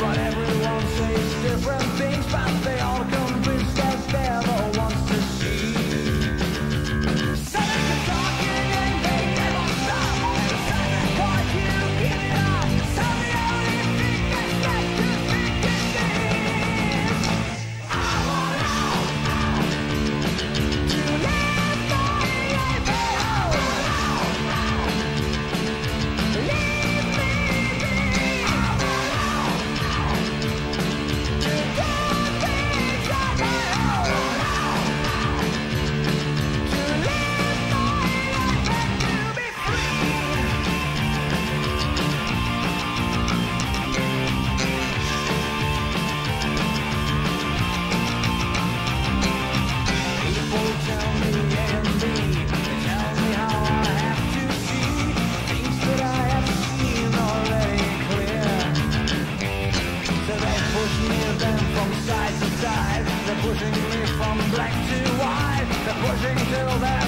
But everyone says different things, but they all convinced that they're the ones to see. So they keep talking and they never stop. And something caught you, give it up. So the only thing that's left to think is this: I want out to live my life at home. Leave me be. I want out to do things on my own. To live my life and to be free. People tell me and me, they tell me how I have to see things that I have seen already clear. So they push me then from side to side. They're pushing me from black to white. They're pushing till they're